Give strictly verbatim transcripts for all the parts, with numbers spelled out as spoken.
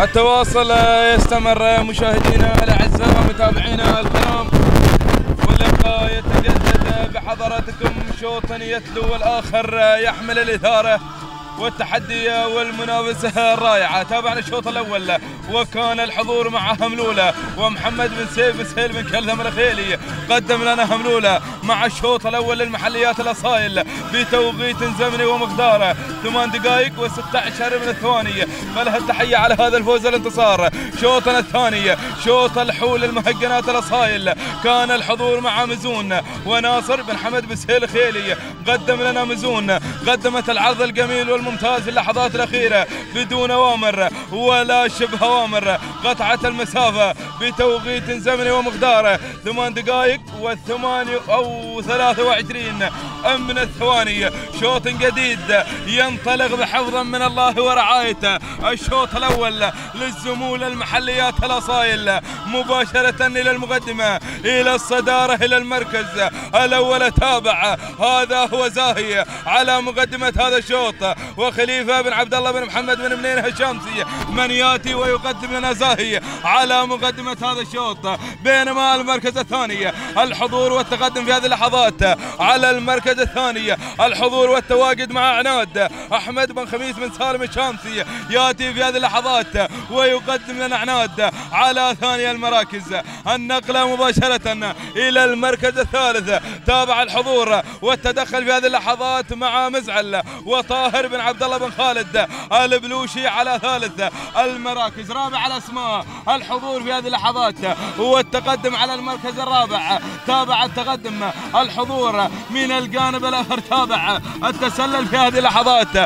التواصل يستمر مشاهدينا الاعزاء ومتابعينا الكرام، واللقاء يتجدد بحضراتكم شوط يتلو والآخر يحمل الإثارة والتحدي والمنافسة الرائعة. تابعنا الشوط الأول وكان الحضور مع هملولة ومحمد بن سيف بن سهيل بن كلثم الخيلي. قدم لنا هملولة مع الشوط الأول للمحليات الأصايل بتوقيت زمني ومقداره ثمان دقائق وستة عشر من الثواني، فلها التحية على هذا الفوز الانتصار. شوطنا الثاني شوط الحول المهجنات الأصايل، كان الحضور مع مزون وناصر بن حمد بن سهيل الخيلي. قدم لنا مزون، قدمت العرض الجميل والممتاز في اللحظات الأخيرة بدون أوامر ولا شبه أوامر، قطعت المسافة بتوقيت زمني ومقداره ثمان دقائق وثمانية أو ثلاثة وعشرين من الثواني. شوط جديد ينطلق بحفظا من الله ورعايته. الشوط الأول للزمول المحليات الأصايل مباشرة إلى المقدمة، إلى الصدارة، إلى المركز الأول. تابع هذا هو زاهي على مقدمة هذا الشوط، وخليفة بن عبد الله بن محمد بن منين الشامسي من ياتي ويقدم لنا زاهي على مقدمة هذا الشوط. بينما المركز الثاني الحضور والتقدم في هذه اللحظات على المركز الثاني الحضور والتواجد مع عناد أحمد بن خميس بن سالم الشامسي ياتي في هذه اللحظات ويقدم لنا عناد على ثاني المراكز. النقلة مباشرة إلى المركز الثالث. تابع الحضور والتدخل في هذه اللحظات مع مزعل وطاهر بن عبد الله بن خالد البلوشي على ثالث المراكز. رابع الأسماء الحضور في هذه اللحظات والتقدم على المركز الرابع. تابع التقدم الحضور من الجانب الآخر، تابع التسلل في هذه اللحظات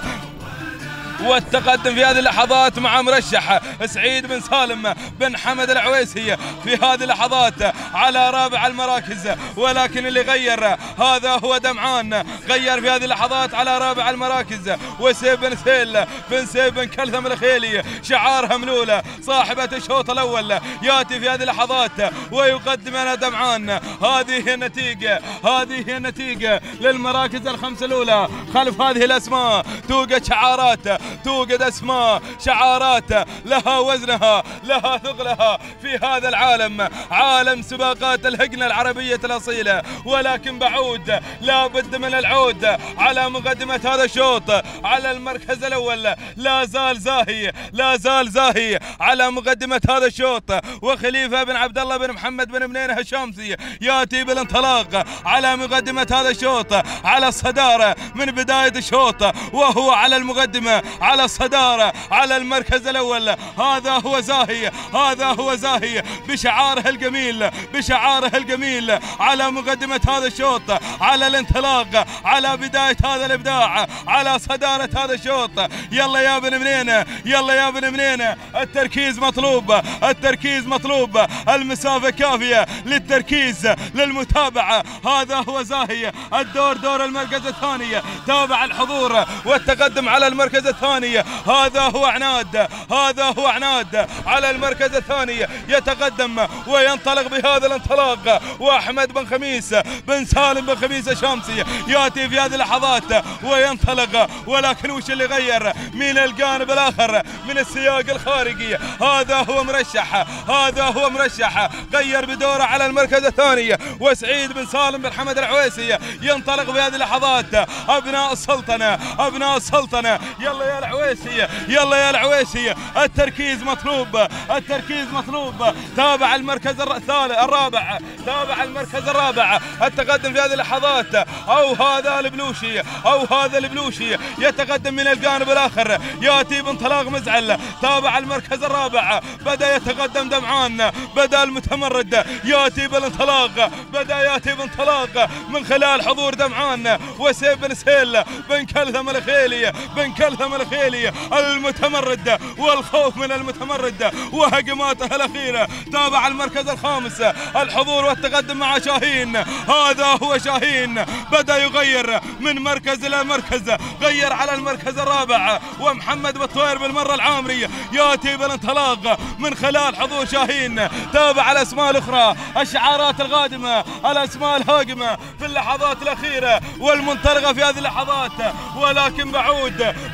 والتقدم في هذه اللحظات مع مرشح سعيد بن سالم بن حمد العويسي في هذه اللحظات على رابع المراكز. ولكن اللي غير هذا هو دمعان، غير في هذه اللحظات على رابع المراكز. وسيف بن سهيل بن سيف بن كلثم الخيلي شعار هملولة صاحبة الشوط الأول ياتي في هذه اللحظات ويقدم لنا دمعان. هذه هي النتيجة، هذه هي النتيجة للمراكز الخمسة الأولى. خلف هذه الأسماء توجد شعارات، توجد اسماء، شعارات لها وزنها، لها ثقلها في هذا العالم، عالم سباقات الهجنة العربية الأصيلة. ولكن بعود، لا بد من العود على مقدمة هذا الشوط. على المركز الأول لا زال زاهي، لا زال زاهي على مقدمة هذا الشوط، وخليفة بن عبد الله بن محمد بن منينه الشامسي ياتي بالانطلاق على مقدمة هذا الشوط، على الصدارة من بداية الشوط، وهو على المقدمة، على الصدارة، على المركز الأول. هذا هو زاهي، هذا هو زاهي بشعاره الجميل، بشعاره الجميل على مقدمة هذا الشوط، على الانطلاق، على بداية هذا الإبداع، على صدارة هذا الشوط. يلا يا بن منينة، يلا يا بن منينة، التركيز مطلوب، التركيز مطلوب، المسافة كافية للتركيز، للمتابعة. هذا هو زاهي، الدور دور المركز الثاني. تابع الحضور والتقدم على المركز الثاني. هذا هو عناد، هذا هو عناد على المركز الثاني يتقدم وينطلق بهذا الانطلاق. واحمد بن خميس بن سالم بن خميس الشامسي ياتي في هذه اللحظات وينطلق. ولكن وش اللي غير من الجانب الاخر من السياق الخارجي؟ هذا هو مرشح، هذا هو مرشح غير بدوره على المركز الثاني. وسعيد بن سالم بن حمد العويسي ينطلق في هذه اللحظات. ابناء السلطنه، ابناء السلطنه، يلا يا العويسي، يلا يا العويسي، التركيز مطلوب، التركيز مطلوب. تابع المركز الثالث الرابع، تابع المركز الرابع، التقدم في هذه اللحظات. او هذا البلوشي، او هذا البلوشي يتقدم من الجانب الاخر، ياتي بانطلاق مزعل. تابع المركز الرابع، بدا يتقدم دمعان، بدا المتمرد ياتي بالانطلاق، بدا ياتي بانطلاق من خلال حضور دمعان وسيف بن سهيل بن كلثم الخيلي، بن كلثم الخيلي المتمرد والخوف من المتمرد وهجماته الأخيرة. تابع المركز الخامس الحضور والتقدم مع شاهين. هذا هو شاهين، بدأ يغير من مركز إلى مركز، غير على المركز الرابع. ومحمد بالطوير بالمرة العامري ياتي بالانطلاق من خلال حضور شاهين. تابع الأسماء الأخرى، الشعارات القادمة، الأسماء الهاجمة في اللحظات الأخيرة والمنطلقة في هذه اللحظات. ولكن بعود، بعود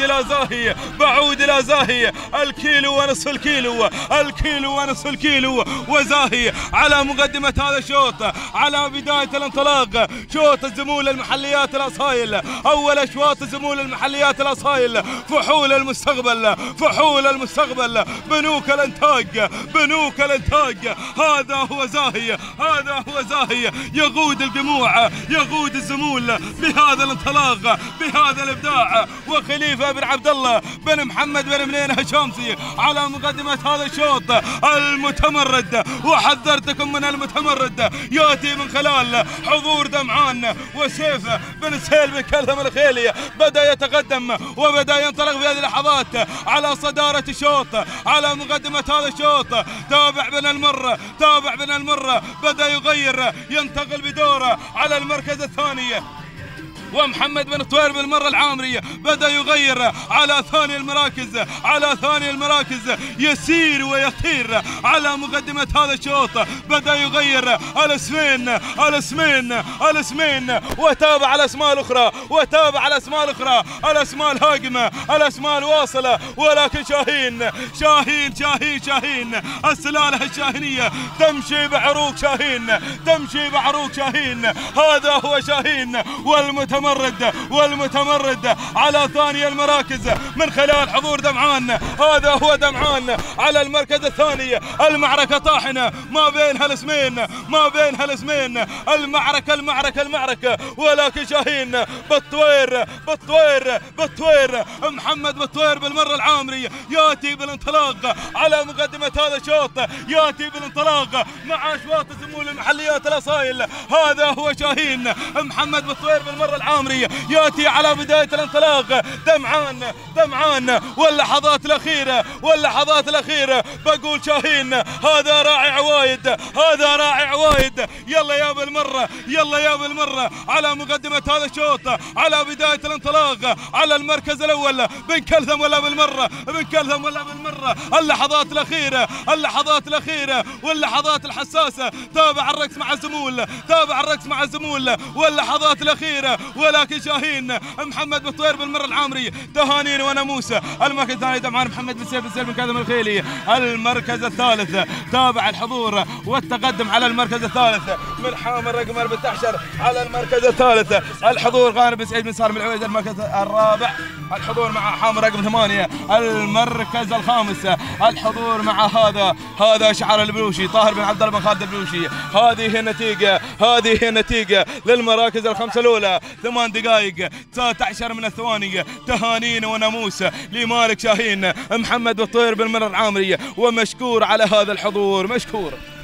إلى زاهية، بعود إلى زاهية، الكيلو ونصف الكيلو، الكيلو ونصف الكيلو وزاهية على مقدمة هذا الشوط، على بداية الانطلاق، شوط الزمول المحليات الأصايل، أول أشواط زمول المحليات الأصايل، فحول المستقبل، فحول المستقبل، بنوك الانتاج، بنوك الانتاج، هذا هو زاهية، هذا هو زاهية، يقود الجموع، يقود الزمول بهذا الانطلاق، بهذا الابداع، وخليفة بن عبد الله بن محمد بن منين الشامسي على مقدمة هذا الشوط المتمرد، وحذرتكم من المتمرد، ياتي من خلال حضور دمعان وسيف بن سهيل بن كلثم الخيلي، بدا يتقدم وبدا ينطلق في هذه اللحظات على صدارة الشوط، على مقدمة هذا الشوط، تابع بن المر، تابع بن المر، بدا يغير، ينتقل بدوره على المركز الثاني، ومحمد بن طوير بالمرة العامرية بدأ يغير على ثاني المراكز، على ثاني المراكز، يسير ويطير على مقدمة هذا الشوط، بدأ يغير الاسمين، الاسمين، الاسمين، وتابع الاسماء الاخرى، وتابع الاسماء الاخرى، الاسماء الهاجمة، الاسماء الواصلة، ولكن شاهين، شاهين، شاهين، شاهين، السلالة الشاهينية تمشي بعروق شاهين، تمشي بعروق شاهين، هذا هو شاهين، والمتمرد والمتمرد والمتمرد على ثاني المراكز من خلال حضور دمعان، هذا هو دمعان على المركز الثاني، المعركة طاحنة ما بين هالاسمين، ما بين هالاسمين، المعركة المعركة المعركة، ولكن شاهين بطوير، بطوير، بطوير، محمد بطوير بالمرة العامرية ياتي بالانطلاق على مقدمة هذا الشوط، ياتي بالانطلاق مع اشواط زمول المحليات الاصايل، هذا هو شاهين محمد بطوير بالمرة العامرية ياتي على بداية الانطلاق، دمعان، دمعان، واللحظات الأخيرة، واللحظات الأخيرة، بقول شاهين هذا راعي عوايد، هذا راعي عوايد، يلا يا بالمرة، يلا يا بالمرة على مقدمة هذا الشوط، على بداية الانطلاق، على المركز الأول، بن كلثم ولا بالمرة، بن كلثم ولا بالمرة، اللحظات الأخيرة، اللحظات الأخيرة واللحظات الحساسة، تابع الرقص مع الزمول، تابع الرقص مع الزمول واللحظات الأخيرة، ولكن شاهين محمد بطوير بالمرة العامري، تهانين وناموسة، المركز الثاني دمعان محمد بن سيف بن سيف بن كلثم الخيلي، المركز الثالث تابع الحضور والتقدم على المركز الثالث من حامل رقم أربعة عشر على المركز الثالث، الحضور غانم بن سعيد بن سالم العويد، المركز الرابع الحضور مع حامل رقم ثمانية، المركز الخامس الحضور مع هذا هذا شعر البلوشي طاهر بن عبد الله بن خالد البلوشي، هذه هي النتيجة، هذه هي النتيجة للمراكز الخمسة الأولى، ثمان دقائق تسعة عشر من الثواني، تهانين وناموس لمالك شاهين محمد بطوير بالمرة العامرية، ومشكور على هذا الحضور، مشكور.